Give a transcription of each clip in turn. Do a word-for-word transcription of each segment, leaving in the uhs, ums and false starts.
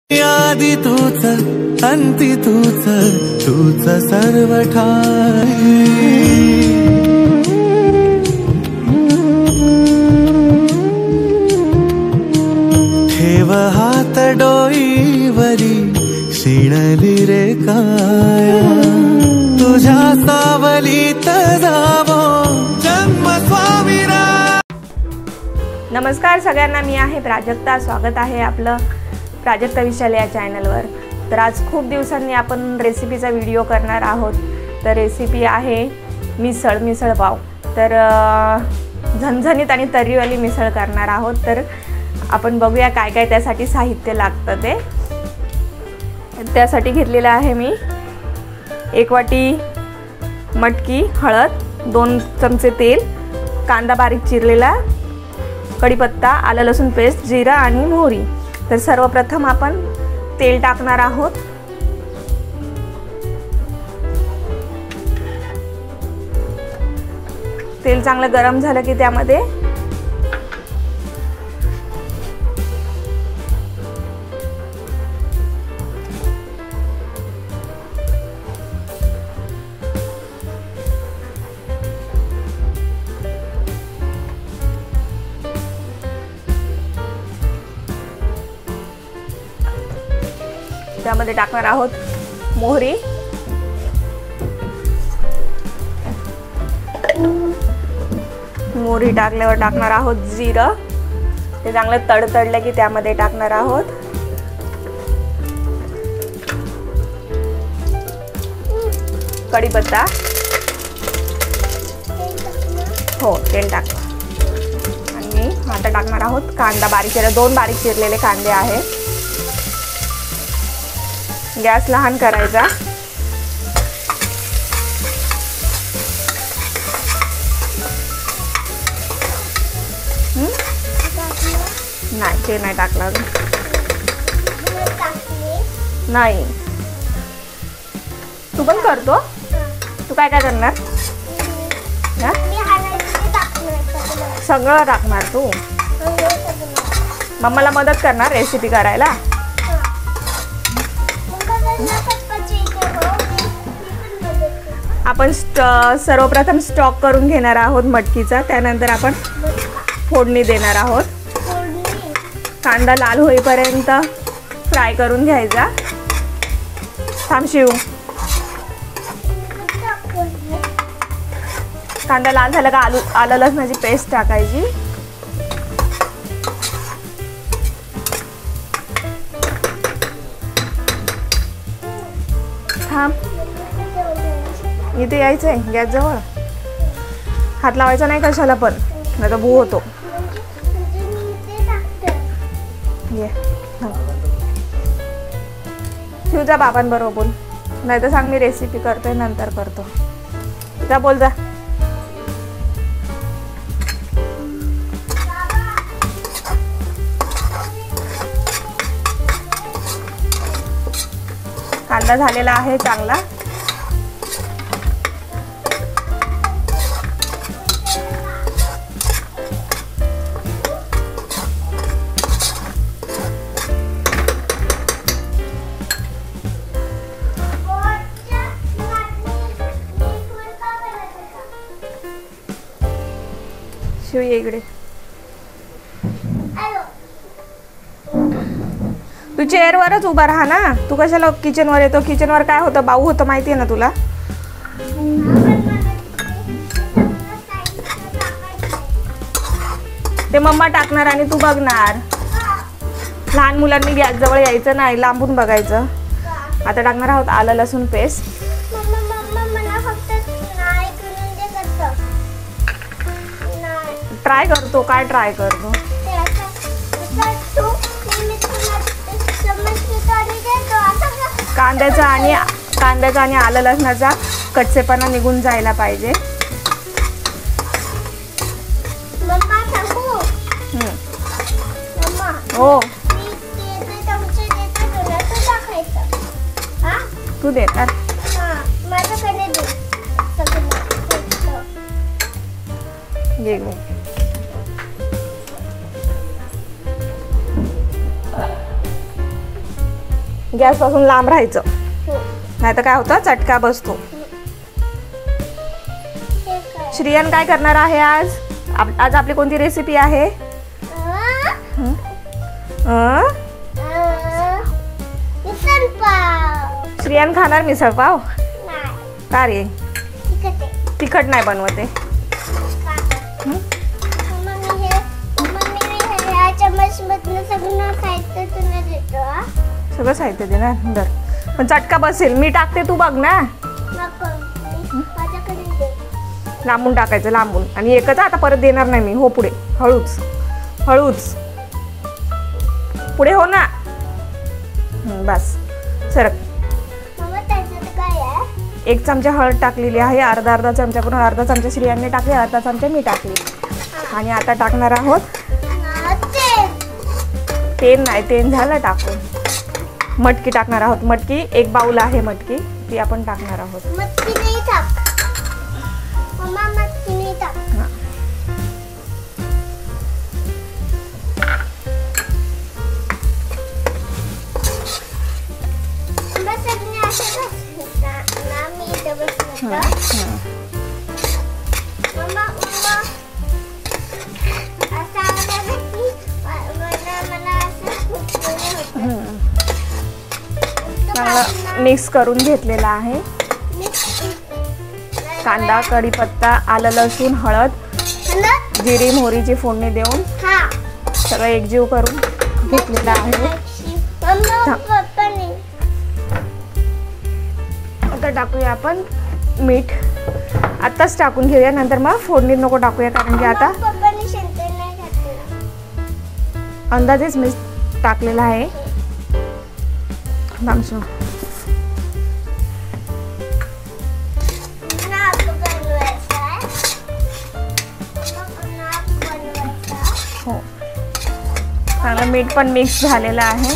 आदि तूच अंती तूच तूच सर्व ठाई। ठेव हात डोईवरी शिणली रे काया, तुझ्या सावलीत जावो जन्म स्वामीरा। नमस्कार सगळ्यांना, मी आहे प्राजक्ता। स्वागत आहे आपलं प्राजक्ता विशाल या चॅनलवर। तर आज खूप दिवसांनी आपण रेसिपीचा व्हिडिओ करणार आहोत। तर रेसिपी आहे मिसळ मिसळ पाव। तर झणझणीत आणि तर्रीवाली मिसळ करणार आहोत। तर आपण बघूया काय काय त्यासाठी साहित्य लागतं ते। त्यासाठी घेतलेलं आहे मी एक वाटी मटकी, हळद, दोन चमचे तेल, कांदा बारीक चिरलेला, कढीपत्ता, आलं लसूण पेस्ट, जिरा आणि मोहरी। तर सर्वप्रथम आपण तेल टाकणार आहोत। तेल चांगलं गरम झालं की त्यामध्ये त्यामध्ये टाकणार आहोत मोहरी, मोहरी टाकल्यावर टाकणार आहोत जिरं। ते चांगलं तडतडलं की त्यामध्ये टाकणार आहोत कढीपत्ता, हो तेल टाकलं। आणि आता टाकणार आहोत कांदा बारीक चिरलेले, दोन बारीक चिरलेले कांदे आहेत। गॅस लहान करायचा। नाही ते नाही टाकलं नाही। तू पण करतो? तू काय काय करणार? सगळं टाकणार तू? मम्माला मदत करणार रेसिपी करायला? आपण सर्वप्रथम स्टॉक करून घेणार आहोत मटकीचा। त्यानंतर आपण फोडणी देणार आहोत। कांदा लाल होईपर्यंत फ्राय करून घ्यायचा। थांब शिव, कांदा लाल झाला का आलू आलं लसणाची पेस्ट टाकायची। थांब, इथे यायचं आहे गॅस जवळ। हात लावायचा नाही कशाला पण, नाही तर भू होतो। ये शिवजा बाबांबरोबर बोल, नाही तर सांग मी रेसिपी करतोय नंतर करतो। जा बोल जा। कांदा झालेला आहे चांगला। शिव ये इकडे। तू चेअरवरच उभा राहा ना, तू कशाला किचनवर येतो? किचनवर काय होतं, बाऊ होतं माहिती आहे ना तुला? ते मम्मा टाकणार आणि तू बघणार। लहान मुलांनी गॅस जवळ यायचं नाही, लांबून बघायचं। आता टाकणार आहोत आलं लसूण पेस्ट। ट्राय करतो, काय ट्राय करतो? कांद्याचा आणि कांद्याचा आणि आलं लसणाचा कच्चेपणा निघून जायला पाहिजे। हो तू देतात ये गो। गॅस पासून लांब राहायचं, नाही तर काय होतं चटका बसतो. श्रियान काय करणार आहे आज? आज आपली कोणती रेसिपी आहे? श्रियान खाणार मिसळ पाव? का रे? तिखट नाही बनवते. सगळं साहित्य देणार बरं, पण चटका बसेल. मी टाकते, तू बघ ना. लांबून टाकायचं, लांबून. आणि एकच आता परत देणार नाही मी. हो पुढे, हळूच हळूच पुढे हो ना. बस सरक. एक चमचा हळद टाकलेली आहे, अर्धा अर्धा चमचा करून. अर्धा चमचा श्रियाने टाकली, अर्धा चमचा मी टाकली. आणि आता टाकणार आहोत तेल. नाही, तेल झालं टाकून. मटकी टाकणार आहोत. मटकी एक बाउल आहे, मटकी ती आपण टाकणार आहोत. मटकी नाही टाक मम्मा, मटकी नाही टाक. चांगलं मिक्स करून घेतलेला आहे. कांदा, कढीपत्ता, आलं लसूण, हळद, जिरी मोहरीची फोडणी देऊन सगळं एकजीव करून घेतलेलं आहे. आता टाकूया आपण मीठ. आत्ताच टाकून घेऊया, नंतर मग फोडणीत नको टाकूया, कारण की आता अंदाजेच मी टाकलेला आहे. मामसू हो, चांगलं मीठ पण मिक्स झालेलं आहे.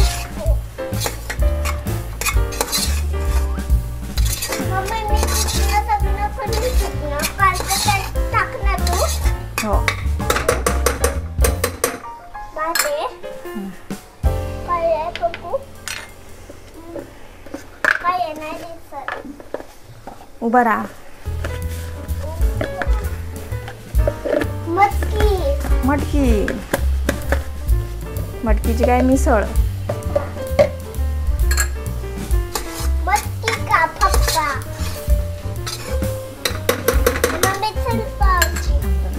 हो, उभा राहा. मटकी मटकी मटकीची काय मिसळ. मटकी का पप्पा मिसळ पावची.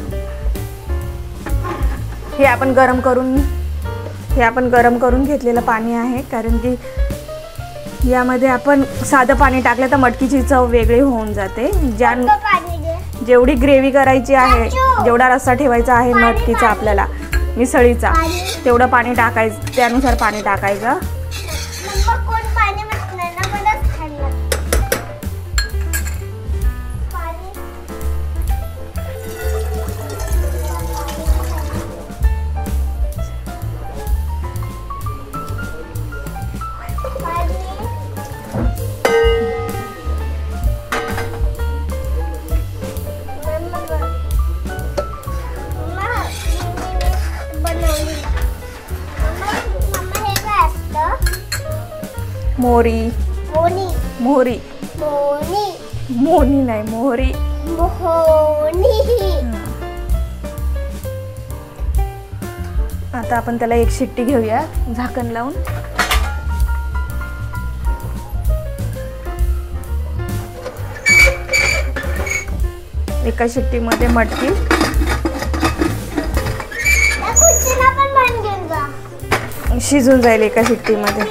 हे आपण गरम करून हे आपण गरम करून घेतलेलं पाणी आहे, कारण की यामध्ये आपण साधं पाणी टाकलं तर मटकीची चव वेगळी होऊन जाते. ज्या जेवढी ग्रेव्ही करायची आहे, जेवढा रस्सा ठेवायचा आहे मटकीचा आपल्याला मिसळीचा, तेवढं पाणी टाकायचं, त्यानुसार पाणी टाकायचं. मोहरी मोनी मोहरी मोनी मोहनी नाही, मोहरी मोहनी. आता आपण त्याला एक शिट्टी घेऊया झाकण लावून. एका शिट्टीमध्ये मटकी शिजून जाईल एका शिट्टीमध्ये.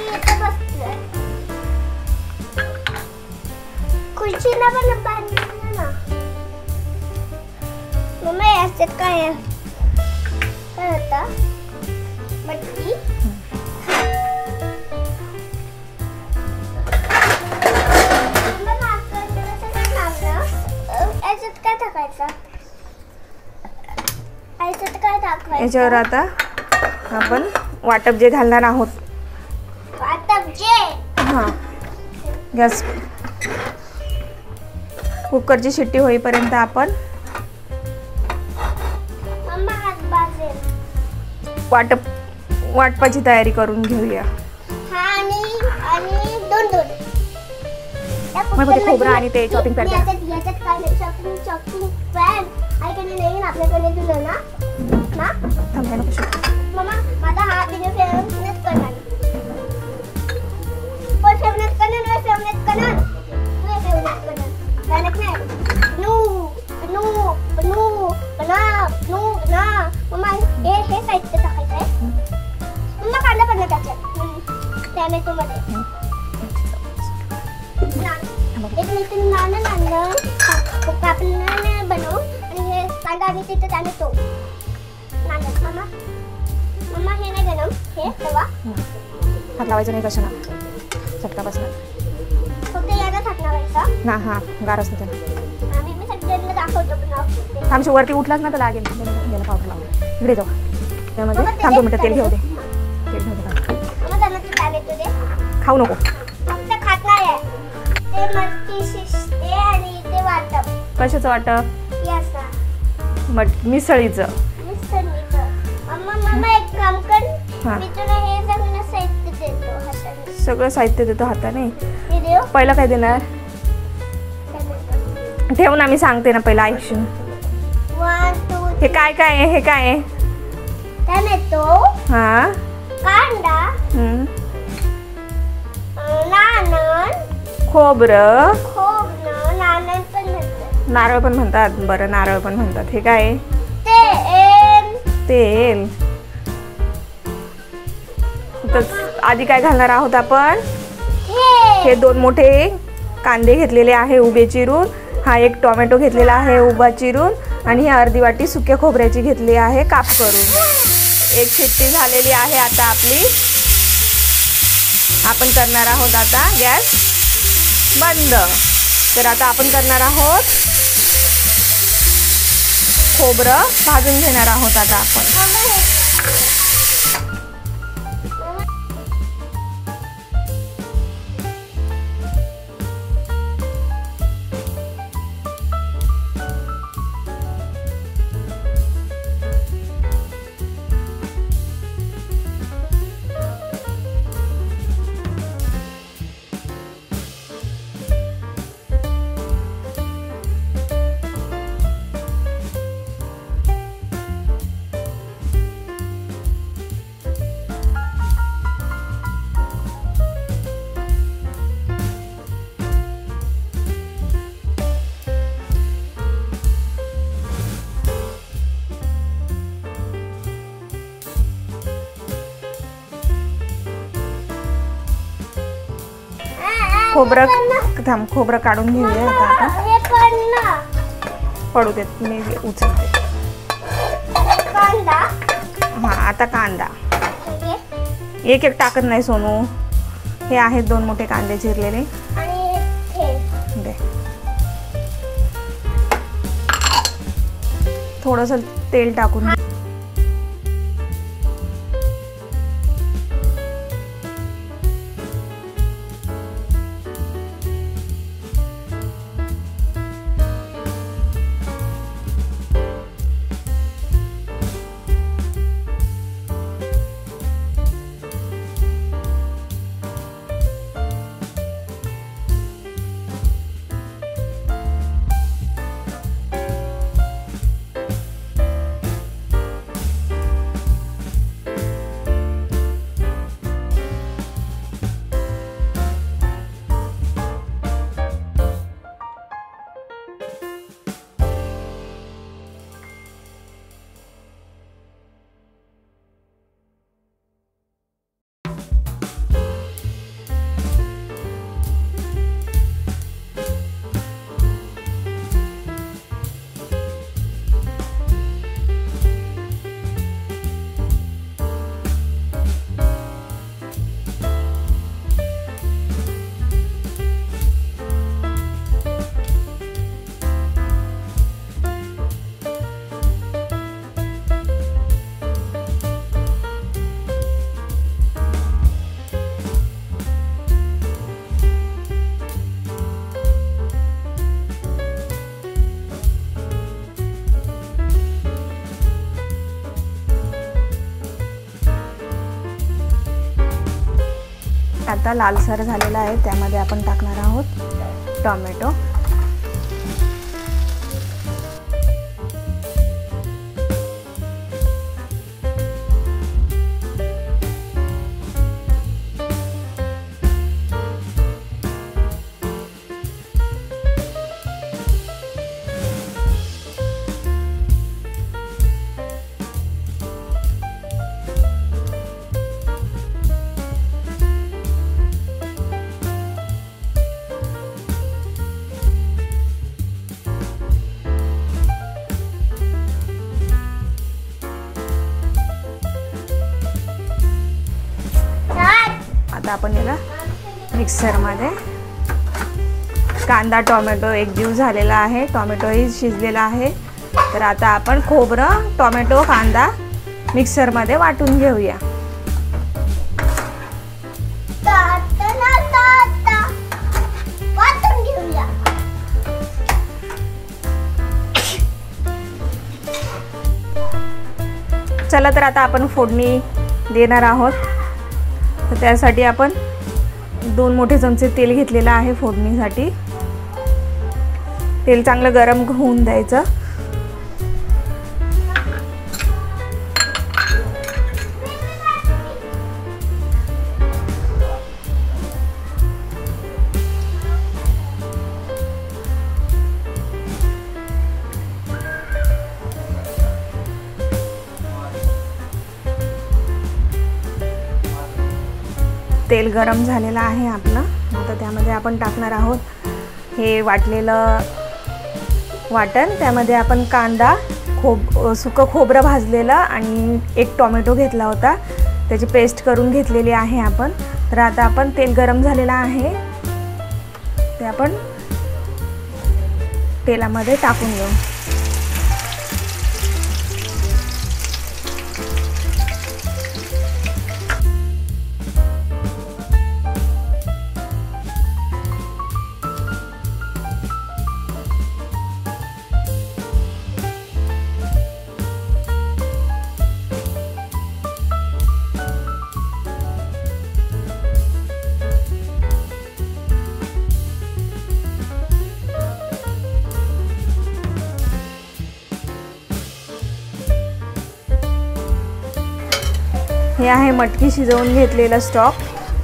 खुर्चीला पण बांधलं ना मम्मा. याच्यात काय आहे? काय होता? मटकी. याच्यात काय टाकायचं? याच्यात काय टाकायचं? याच्यावर आता आपण वाटप जे घालणार आहोत. वाटप जे हां, गॅस कुकरची शिट्टी होईपर्यंत आपण मम्मा हात भाजेल. वाटप वाटपाची तयारी करून घेऊया. हा, आणि आणि दोन दोन मग ते खोबरं आणि ते chopping pad द्या. याच्यात याच्यात काय नाही चॉपिंग चॉपिंग पॅन आहे का नाही आपल्याकडे दिलं ना ना थांब ना कशी मम्मा माझा हात बिना फेवनेच करणार पण फेवनेच करणार नाही फेवनेच करणार नाही फेवनेच करणार काय नाही नू नू नू बना नू ना मम्मा हे हे साहित्य टाकायचं आहे मम्मा काढलं पण त्याच्यात टॅमॅटो मध्ये एक मिनिट नाणं नाणं कापलं बनव आणि हे कांदा आणि तिथं टॅमॅटो नाणं मम्मा मम्मा हे नाही गरम हे तवा हात लावायचं नाही कशाला चटका बसणार फक्त याला टाकणार ना हा गारच नाही त्याला आम्ही मी सगळ्यांना दाखवतो बनवतो आमच्या वरती उठलाच ना तर लागेल याला पावडर लावून इकडे जाऊ त्यामध्ये थांब दोन मिनटं तेल घेऊ दे तेल घेऊ दे मम्मा त्यांना टॅमॅटो दे खाऊ नको फक्त खात नाही आहे ते मटकी शिजते आणि ते वाटप कशाचं वाटप याचा मट मिसळीचं मिसळीचं मम्मा मम्मा एक काम कर हा. मी तुला हे सगळं साहित्य देतो हाताने सगळं साहित्य देतो हाताने हे देऊ पहिलं काय देणार ठेव ना मी सांगते ना पहिलं ऐकशील वन टू हे काय काय आहे हे काय आहे टॅमॅटो हा कांदा हम्म. नाणं खोबरं खोबरं नाणं पण म्हणतात नारळ पण म्हणतात बरं नारळ पण म्हणतात हे काय आहे? तेल तेल तर आधी काय घालणार आहोत आपण हे दोन मोठे कांदे घेतलेले आहे उभे चिरून हा एक टोमॅटो घेतलेला आहे उभा चिरून आणि ही अर्धी वाटी सुक्या खोबऱ्याची घेतली आहे काप करून एक शिट्टी झालेली आहे आता आपली आपण करणार आहोत आता गॅस बंद तर आता आपण करणार आहोत खोबरं भाजून घेणार आहोत आता आपण खोबरं थांब खोबरं काढून घेऊया आता आता हे पण ना पडू देत मी उचलते कांदा हा आता कांदा हे एक एक टाकत नाही सोनू हे आहेत दोन मोठे कांदे चिरलेले आणि हे दे थोडंसं तेल टाकून आता लालसर झालेला आहे, त्यामध्ये आपण टाकणार आहोत टोमॅटो. आता आपण याला मिक्सरमध्ये, कांदा टोमॅटो एकजीव झालेला आहे, टोमॅटोही शिजलेला आहे. तर आता आपण खोबरं, टोमॅटो, कांदा मिक्सरमध्ये वाटून घेऊया. चला तर आता आपण फोडणी देणार आहोत. तर त्यासाठी आपण दोन मोठे चमचे तेल घेतलेलं आहे फोडणीसाठी. तेल चांगलं गरम होऊन द्यायचं. तेल गरम झालेलं आहे आपलं. आता त्यामध्ये आपण टाकणार आहोत हे वाटलेलं वाटण. त्यामध्ये आपण कांदा, खोब सुकं खोबरं भाजलेलं आणि एक टोमॅटो घेतला होता, त्याची पेस्ट करून घेतलेली आहे आपण. तर आता आपण तेल गरम झालेलं आहे ते आपण तेलामध्ये टाकून घेऊ. हे आहे मटकी शिजवून घेतलेला स्टॉक.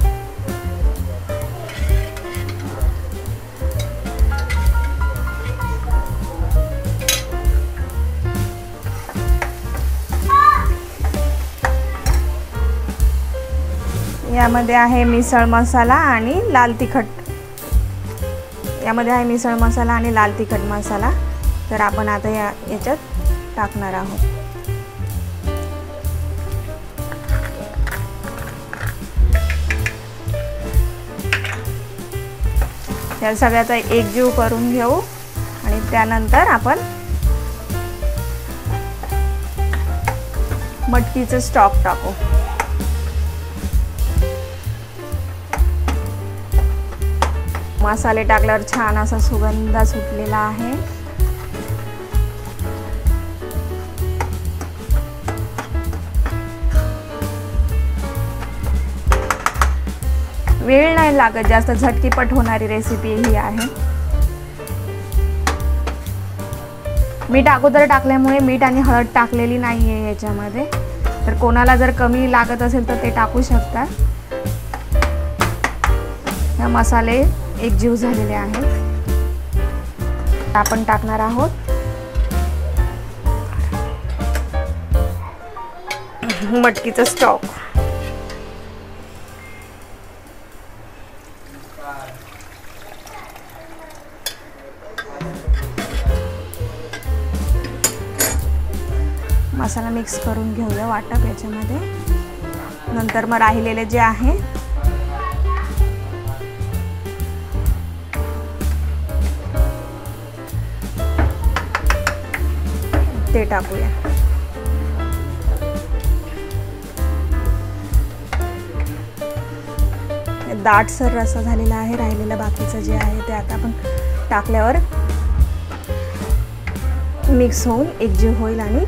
यामध्ये आहे मिसळ मसाला आणि लाल तिखट. यामध्ये आहे मिसळ मसाला आणि लाल तिखट मसाला. तर आपण आता या याच्यात टाकणार आहोत. या सगळ्याचा एकजीव करून घेऊ आणि त्यानंतर आपण मटकीचं स्टॉक टाकू. मसाले टाकल्यावर छान असा सुगंध सुटलेला आहे. वेळ नाही लागत जास्त, झटकीपट होणारी रेसिपी ही आहे. मीठ अगोदर टाकल्यामुळे मीठ आणि हळद टाकलेली नाही आहे याच्यामध्ये. तर कोणाला जर कमी लागत असेल तर ते टाकू शकतात. हे मसाले एकजीव झालेले आहेत. आपण टाकणार आहोत मटकीचं स्टॉक. मसाला मिक्स करून घेऊया वाटप याच्यामध्ये. नंतर मग राहिलेले जे आहे ते टाकूया. दाटसर रस्सा झालेला आहे. राहिलेलं बाकीचं जे आहे ते आता आपण टाकल्यावर मिक्स होऊन एकजीव होईल आणि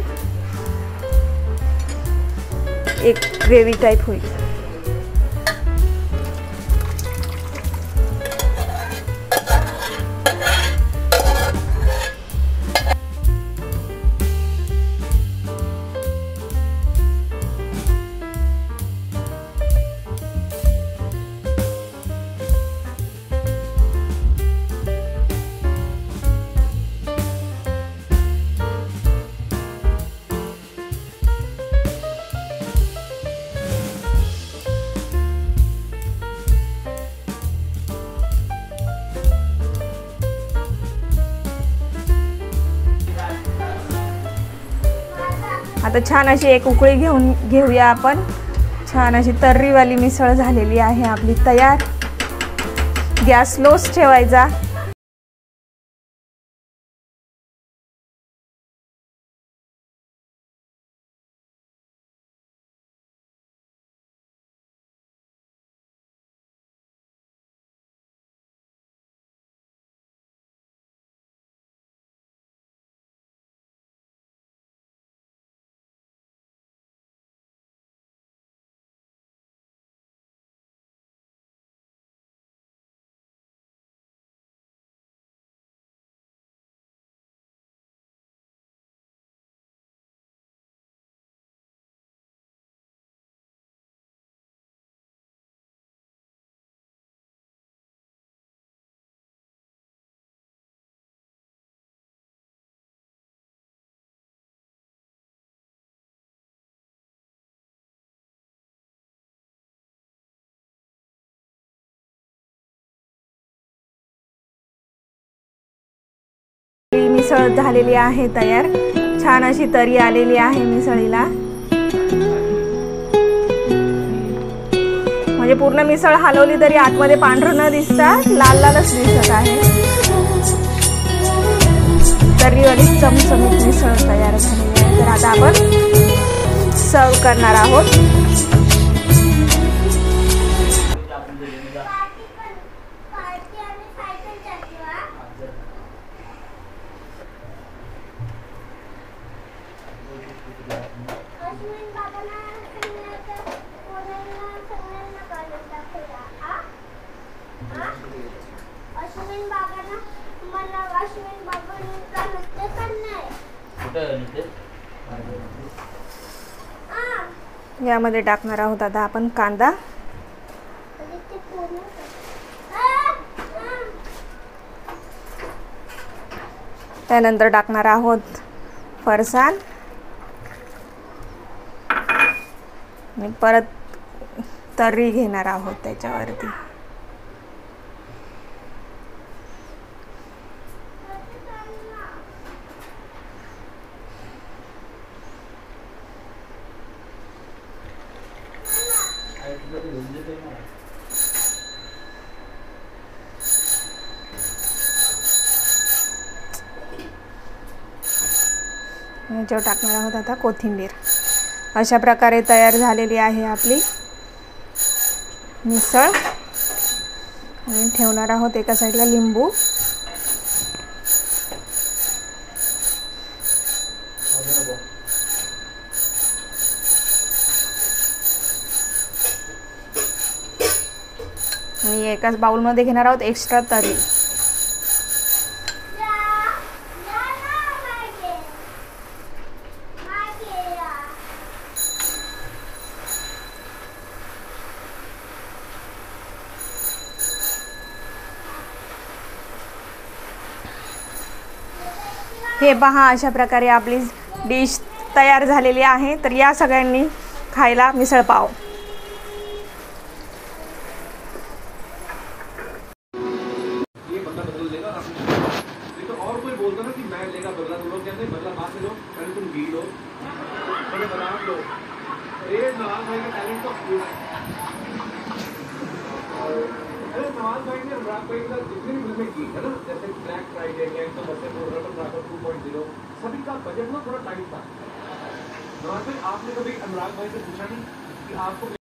एक ग्रेव्ही टाईप होईल. आता छान अशी एक उकळी घेऊन घेऊया आपण. छान अशी तर्रीवाली मिसळ झालेली आहे आपली तयार. गॅस स्लोच ठेवायचा. मिसळ झालेली आहे तयार. छान अशी तरी आलेली आहे मिसळीला. म्हणजे पूर्ण मिसळ हलवली तरी आतमध्ये पांढरं न दिसता लाल लालच दिसत आहे. तर्रीवाली चमचमीत मिसळ तयार झालेली आहे. तर आता आपण सर्व करणार आहोत. यामध्ये टाकणार आहोत आता आपण कांदा. त्यानंतर टाकणार आहोत फरसाण आणि परत तर्री घेणार आहोत त्याच्यावरती. याच्यावर टाकणार आहोत आता कोथिंबीर. अशा प्रकारे तयार झालेली आहे आपली मिसळ. आणि ठेवणार आहोत एका साईडला लिंबू. आणि एकाच बाउलमध्ये घेणार आहोत एक्स्ट्रा तरी. हे पहा, अशा प्रकारे आपली डिश तयार झालेली आहे. तर या सगळ्यांनी खायला मिसळ पाव. नवाज भाई ने अनुराग भाई का जितनी भी फिल्में की है ना, जैसे Black Friday, Gangs of Wasseypur, Ratan Rathore two point zero, सभी का बजट ना थोड़ा टाइट था. नवाज भाई, आपने कभी अनुराग भाई से पूछा नहीं कि आपको